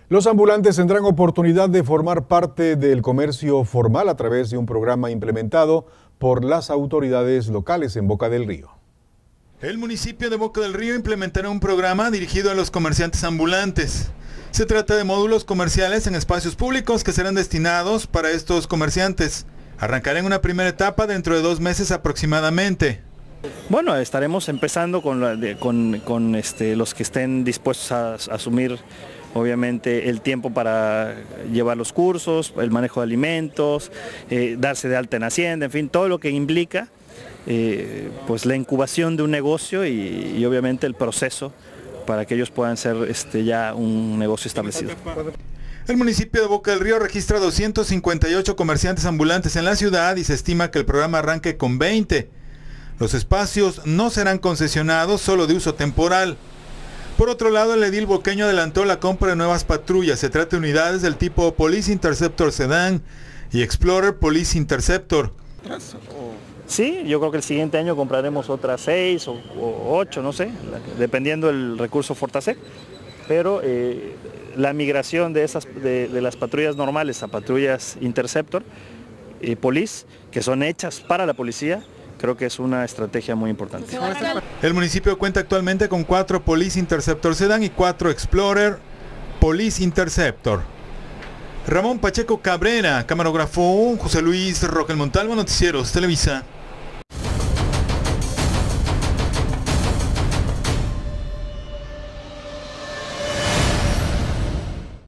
Los ambulantes tendrán oportunidad de formar parte del comercio formal a través de un programa implementado por las autoridades locales en Boca del Río. El municipio de Boca del Río implementará un programa dirigido a los comerciantes ambulantes. Se trata de módulos comerciales en espacios públicos que serán destinados para estos comerciantes. Arrancará en una primera etapa dentro de 2 meses aproximadamente. Bueno, estaremos empezando con los que estén dispuestos a asumir obviamente el tiempo para llevar los cursos, el manejo de alimentos, darse de alta en Hacienda, en fin, todo lo que implica pues la incubación de un negocio y obviamente el proceso para que ellos puedan ser ya un negocio establecido. El municipio de Boca del Río registra 258 comerciantes ambulantes en la ciudad y se estima que el programa arranque con 20. Los espacios no serán concesionados, solo de uso temporal. Por otro lado, el edil boqueño adelantó la compra de nuevas patrullas. Se trata de unidades del tipo Police Interceptor Sedan y Explorer Police Interceptor. Sí, yo creo que el siguiente año compraremos otras 6 o 8, no sé, dependiendo del recurso Fortasec. Pero la migración de las patrullas normales a patrullas Interceptor y Police, que son hechas para la policía, creo que es una estrategia muy importante. El municipio cuenta actualmente con 4 Police Interceptor Sedan y 4 Explorer Police Interceptor. Ramón Pacheco Cabrera, camarógrafo José Luis Roque Montalvo, Noticieros Televisa.